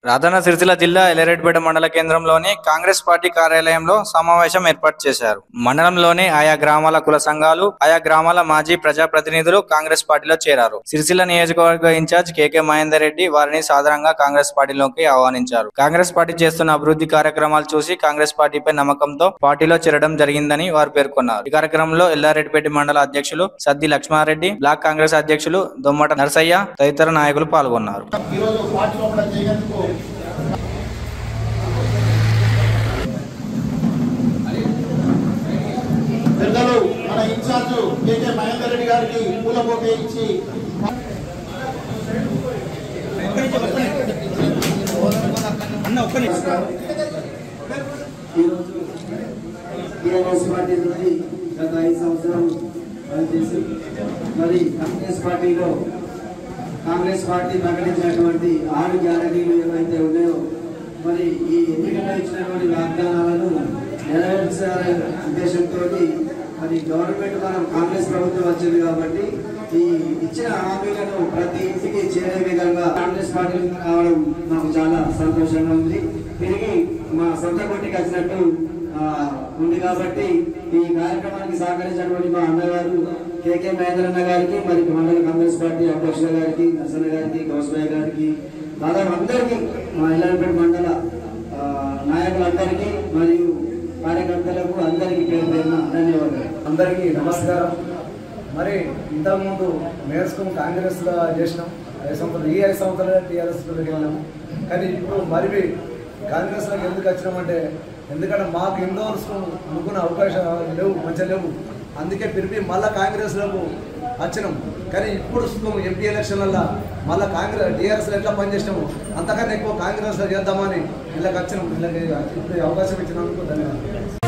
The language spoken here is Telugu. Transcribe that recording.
రాజన్న సిరిసిల్ల జిల్లా ఎల్లారెడ్డిపేట మండల కేంద్రంలోని కాంగ్రెస్ పార్టీ కార్యాలయంలో సమావేశం ఏర్పాటు చేశారు. మండలంలోని ఆయా గ్రామాల కుల సంఘాలు, ఆయా గ్రామాల మాజీ ప్రజాప్రతినిధులు కాంగ్రెస్ పార్టీలో చేరారు. సిరిసిల్ల నియోజకవర్గ ఇన్ఛార్జ్ కేకే మహేందర్ రెడ్డి వారిని సాధారణంగా కాంగ్రెస్ పార్టీలోకి ఆహ్వానించారు. కాంగ్రెస్ పార్టీ చేస్తున్న అభివృద్ధి కార్యక్రమాలు చూసి కాంగ్రెస్ పార్టీపై నమ్మకంతో పార్టీలో చేరడం జరిగిందని వారు పేర్కొన్నారు. ఈ కార్యక్రమంలో ఎల్లారెడ్డిపేట మండల అధ్యక్షులు సద్ది లక్ష్మారెడ్డి, బ్లాక్ కాంగ్రెస్ అధ్యక్షులు దొమ్మట నరసయ్య తదితర నాయకులు పాల్గొన్నారు. పెద్దలు మన ఇన్ఛార్జ్ కేకే మహేందర్ రెడ్డి గారికి పూలబొకే ఇచ్చి గత 5 సంవత్సరాలు పనిచేసి మరి కాంగ్రెస్ పార్టీ ప్రకటించినటువంటి 6 గ్యారంటీలు ఏవైతే ఉన్నాయో మరి ఈ ఎన్నికల్లో ఇచ్చినటువంటి వాగ్దానాలను నెరవేర్చే ఉద్దేశంతో మరి గవర్నమెంట్ మనం కాంగ్రెస్ ప్రభుత్వం వచ్చింది కాబట్టి ఈ ఇచ్చిన హామీలను ప్రతి ఇంటికి చేరే విధంగా కాంగ్రెస్ పార్టీ రావడం నాకు చాలా సంతోషంగా ఉంది. తిరిగి మా సొంత కొట్టికి వచ్చినట్టు ఉంది కాబట్టి ఈ కార్యక్రమానికి సహకరించినటువంటి మా అన్నగారు కేకే మహేందర్ అన్న గారికి, మరి మండల కాంగ్రెస్ పార్టీ అధ్యక్షుల గారికి, నర్సన్న గారికి, గౌస్బాయ్ గారికి, దాదాపు అందరికీ మా ఎల్లారెడ్డిపేట మండల నాయకులందరికీ మరియు కార్యకర్తలకు అందరికీ పేరు పేరున ధన్యవాదాలు. అందరికీ నమస్కారం. మరి ఇంతకుముందు మేర్స్కు కాంగ్రెస్లో చేసినాం 5 సంవత్సరాలు, ఈ 5 సంవత్సరాలు టీఆర్ఎస్లోకి వెళ్ళినాము. కానీ ఇప్పుడు మరి కాంగ్రెస్లోకి ఎందుకు వచ్చినామంటే ఎందుకంటే మాకు ఎన్నో అనుకున్న అవకాశాలు లేవు, మంచిగా లేవు. అందుకే పిలిపి మళ్ళీ కాంగ్రెస్లోకి వచ్చినాం. కానీ ఇప్పుడు ఎంపీ ఎలక్షన్లలో మళ్ళీ టీఆర్ఎస్లో ఎట్లా పనిచేసినాము అంతకన్నా ఎక్కువ కాంగ్రెస్లో చేద్దామని వీళ్ళకి వచ్చినాం. వీళ్ళకి ఇప్పుడు అవకాశం ఇచ్చినందుకు ధన్యవాదాలు.